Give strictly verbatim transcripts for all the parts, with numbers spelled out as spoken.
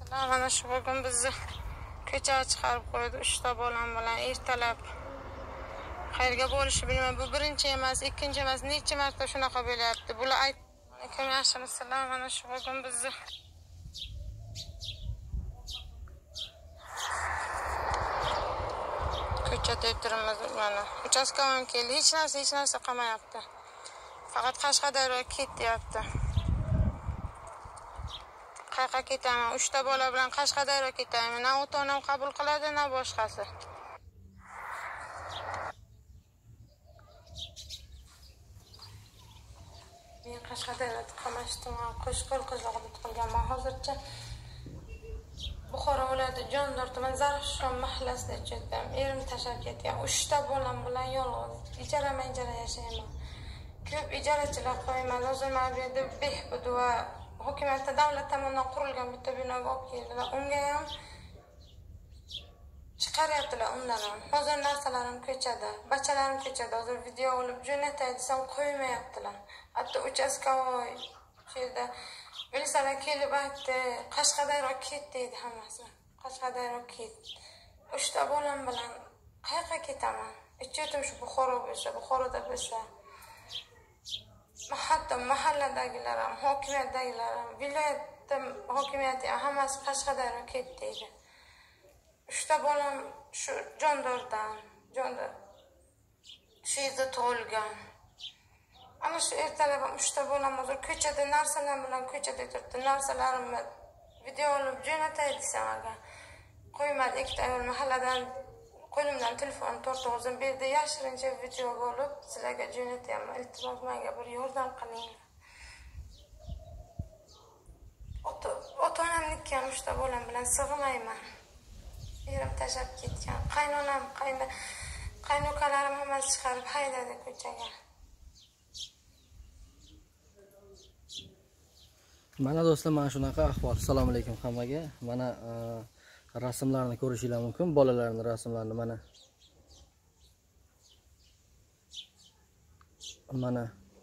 Mana shu bugun bizni ko'chaga chiqarib qo'ydi. uchta bolam bilan ertalab. Qayerga bo'lishi bilmayman. Bu birinchi emas, ikkinchi emas, necha marta shunaqa bo'lyapti. Bular aytdi, "Akam yaxshimisizlar? Mana shu bugun bizni ko'chada o'tiramiz mana. Uchastkam keldi. Hech narsa, hech narsa qilmayapti. Faqat Qashqadaryoga ket deyapti. Qayerga ketaman? uchta bola bilan Qashqadaryoga ketaman. Na ota-onam qabul qiladi, na boshqasi. Men Qashqadaryoda qamashdim, Qo'shqo'l qizlig'ida tug'ilganman. Hozircha Buxoro viloyati Jondor tuman Zarafshon mahallasida yashayapman. Erim tashlab ketgan. uchta bolam bilan yolg'iz ijara-ijara yashayman. Ko'p ijarachilar qo'yman. Hozir mana bu yerda Behbud va hukumatda davlat tomonidan qurilgan bitta binoga olib keldilar. Unga ham chiqaryaptilar undan ham. Hozir narsalarim ko'chada, bachalarim ko'chada. Hozir video olib jo'natay desam qo'ymayaptilar. Hatto uchastkovoy shu yerda Bilisalar kelib aytdi, Qashqadaryoga ket deydi hammasi. Qashqadaryoga ket. uchta bolam bilan qayerga ketaman? Ichim shu Buxoro bo'lsa, Buxoroda bo'lsa. Hatto mahalladagilar ham, hokimiyatdagilar ham, viloyatda hokimiyati hammasi Qashqadaryoga ket deydi. uchta bolam shu Jondordan, Jondor. Shu yerda tug'ilgan. Ana shu ertalab uchta bolam hozir ko'chada narsalar bilan ko'chada turibdi. Narsalarimni video olib jo'natay desam aga. Qo'ymadi. Ikkita ayol mahalladan qo'limdan telefon tortib o'zim bu yerda yashirincha video olib sizlarga jo'natyapman. Iltimos menga bir yordam qiling. Ota ota-onamniki ham uchta bolam bilan sig'mayman. Erim tashlab ketgan. Qaynonam, qayna qaynukalarim hammasi chiqarib haydadi ko'chaga. Mana do'stlar, mana shunaqa ahvol. Assalomu alaykum hammaga. Mana rasmlarni ko'rishingiz mumkin, bolalarning rasmlarini mana. Mana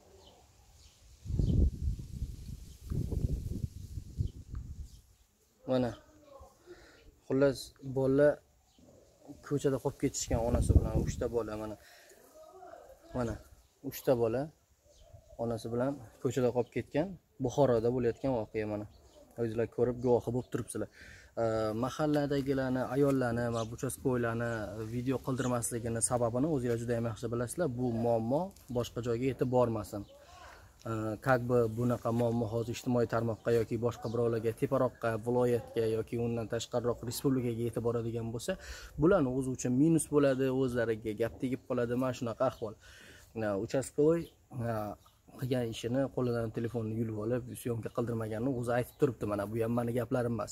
Mana xullas bola ko'chada qolib ketishgan onasi bilan uchta bola mana. Mana uchta bola onasi bilan ko'chada qolib ketgan. Buxoroda bo'layotgan voqea mana. O'zingizlar ko'rib guvohi bo'lib turibsizlar. Mahalladagilarni, ayollarni, mana bu uchastko'ylarni video qildirmasligini sababini o'zingizlar juda ham yaxshi bilasizlar. Bu muammo boshqa joyga yetib bormasin. Как бы bunaqa muammo hozir ijtimoiy tarmoqqa yoki boshqa birovlarga, teparoqqa, viloyatga yoki undan tashqariroq respublikaga yetib boradigan bo'lsa, bularning o'zi uchun minus bo'ladi, o'zlariga gap tegib qoladi. Mana shunaqa ahvol. Uchastko'y qilgan ishini qo'lidan telefonni yulib olib, syomka qildirmaganini o'zi aytib turibdi. Mana bu ham meni gaplarim emas.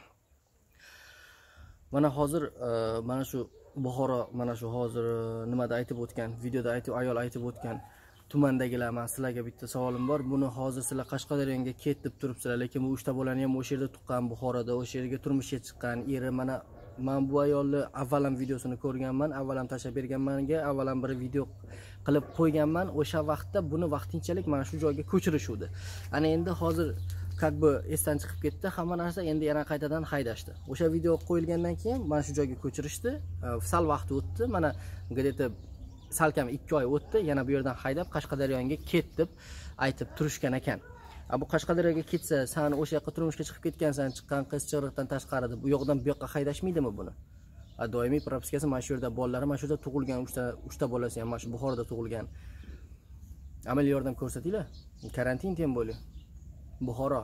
Mana hozir mana shu Buxoro, mana shu hozir nimada aytib o'tgan, videoda aytib ayol aytib o'tgan tumandagilar, men sizlarga bitta savolim bor. Buni hozir sizlar Qashqadaryoga ket deb turibsizlar, lekin bu uchta bolani ham o'sha yerda tuqqan, Buxoroda o'sha yerga turmushga chiqqan eri. Mana men bu ayolni avvalam videosini ko'rganman, avvalam tashlab berganmanga, avvalam bir video qilib qo'yganman. O'sha vaqtda buni vaqtinchalik mana shu joyga ko'chirishuvdi. Ana endi hozir как бы esdan chiqib ketdi hamma narsa, endi yana qaytadan haydashdi. O'sha video qo'yilgandan keyin mana shu joyga ko'chirishdi. Sal vaqt o'tdi. Mana где-то salkam ikki oy o'tdi, yana bu yerdan haydab Qashqadaryoga ket deb aytib turishgan ekan. Bu Qashqadaryoga ketsa, sen o'sha yoqqa turmushga chiqib ketgansan, chiqqan qiz chig'iriqdan tashqari deb bu yoqdan bu yoqqa haydashmaydimi buni? Doimiy propiskasi mana shu yerda, bolalari mana shu yerda tug'ilgan, uchta uchta bolasi ham mana shu Buxoroda tug'ilgan. Amaliy yordam ko'rsatinglar. Karantin tem bo'li. Buxoro.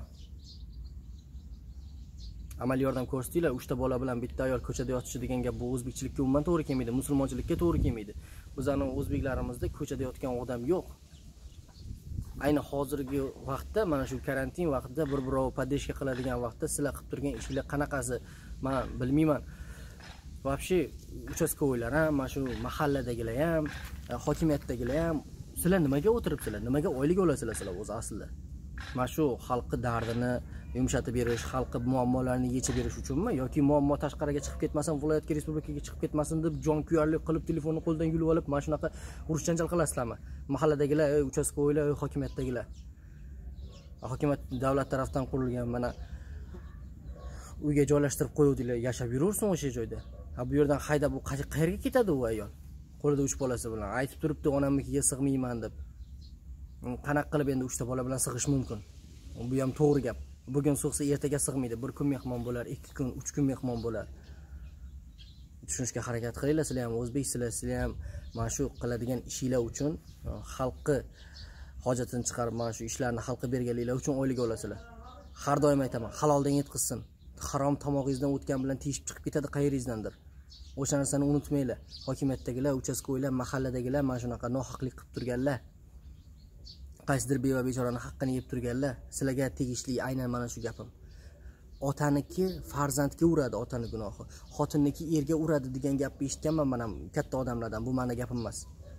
Amaliy yordam ko'rsatinglar. uchta bola bilan bitta ayol ko'chada yotishi degan gap bu o'zbekchilikka umuman to'g'ri kelmaydi, musulmonchilikka to'g'ri kelmaydi. Bizning o'zbeklarimizda ko'chada yotgan odam yo'q. Ayni hozirgi vaqtda, mana shu karantin vaqtida bir birov podeshka qiladigan vaqtda sizlar qilib turgan ishlar qanaqasi men bilmayman. Вообще uchastko'ylar ham, mana shu mahalladagilar ham, hokimiyatdagilar ham sizlar nimaga o'tiribsizlar? Nimaga oylik olasizlar sizlar o'zi aslida? Mana shu xalqning dardini yumshatib berish, xalqi muammolarini yechib berish uchunmi yoki muammo tashqariga chiqib ketmasin, viloyatga, respublikaga chiqib ketmasin deb jonkuyarlik qilib telefonni qo'ldan yulib olib mana shunaqa urush janjal qilasizlarmi? Mahalladagilar, uchastko'ylar, hokimiyatdagilar. Hokimiyat davlat tarafdan qurilgan mana uyga joylashtirib qo'yuvdilar, yashab yuraversin o'sha joyda. Ha bu yerdan haydab u qayerga ketadi u ayol? Qo'lida uch bolasi bilan aytib turibdi, onamnikiga sig'mayman deb. Qanaqa qilib endi uchta bola bilan sig'ish mumkin? Bu ham to'g'ri gap. Bugun sig'sa ertaga sig'maydi. Bir kun mehmon bo'lar, ikki kun, uch kun mehmon bo'lar. Tushunishga harakat qilinglar, sizlar ham o'zbeksizlar, sizlar ham mana shu qiladigan ishinglar uchun xalqni hojatini chiqarib, mana shu ishlarni xalqqa berganliklar uchun o'ylaga olasizlar. Har doim aytaman, haloldan yetkazsin. Harom tomog'ingizdan o'tgan bilan teshib chiqib ketadi qayeringizdandir. O'sha narsani unutmanglar. Hokimiyatdagilar, uchastkoylar, mahalladagilar mana shunaqa nohaqlik qilib turganlar. Qaysidir beva bechorani haqqini yeb turganlar. Sizlarga tegishli aynan mana shu gapim. Otaniki farzandga uradi, otani gunohi. Xotinniki erga uradi degan gapni eshitganman men ham katta odamlardan. Bu meni gapim emas.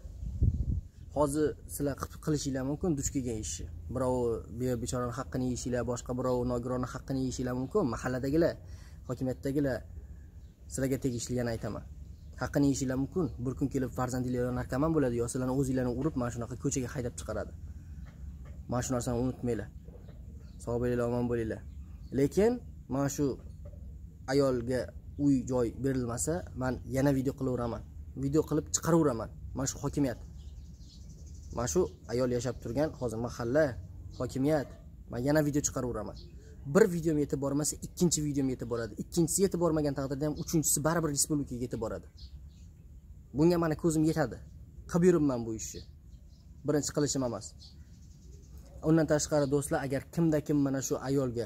Hozir sizlar qilishinglar mumkin duch kelgan ishni. Birov beva bechoraning haqqini yeyishinglar, boshqa birov nogironning haqqini yeyishinglar mumkin. Mahalladagilar, hokimiyatdagilar sizlarga tegishligini aytaman. Haqqini yeyishinglar mumkin. Bir kun kelib farzandinglar narkoman bo'ladi, yo sizlarni o'zinglarni urib mana shunaqa ko'chaga haydab chiqaradi. Mana shu narsani unutmanglar. Sog' bo'linglar, omon bo'linglar. Lekin mana shu ayolga uy joy berilmasa, men yana video qilaveraman. Video qilib chiqaraveraman. Mana shu hokimiyat. Mana shu ayol yashab turgan hozir mahalla, hokimiyat. Men yana video chiqaraveraman. Bir videom yetib bormasa, ikkinchi videom yetib boradi. Ikkinchisi yetib bormagan taqdirda ham uchinchisi baribir respublikaga yetib boradi. Bunga meni ko'zim yetadi. Qilib yuribman bu ishni. Birinchi qilishim emas. Undan tashqari do'stlar, agar kimda kim mana shu ayolga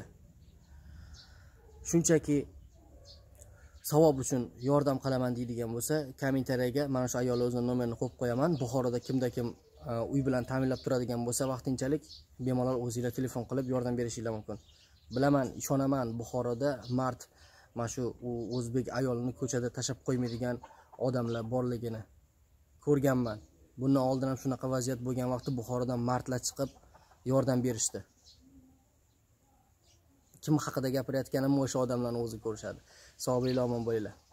shunchaki savob uchun yordam qilaman deydigan bo'lsa, kommentariyaga mana shu ayol o'zining nomerini qo'yib qo'yaman. Buxoroda kimda kim uy bilan ta'minlab turadigan bo'lsa, vaqtinchalik bemalol o'zingizlar telefon qilib yordam berishinglar mumkin. Bilaman, ishonaman, Buxoroda mard mana shu o'zbek ayolini ko'chada tashab qo'ymaydigan odamlar borligini ko'rganman. Bundan oldin ham shunaqa vaziyat bo'lgan vaqtda Buxorodan mardlar chiqib yordam berishdi. Kim haqida gapirayotganimni o'sha odamlarni o'zi ko'rishadi. Sog' bo'linglar, omon bo'linglar.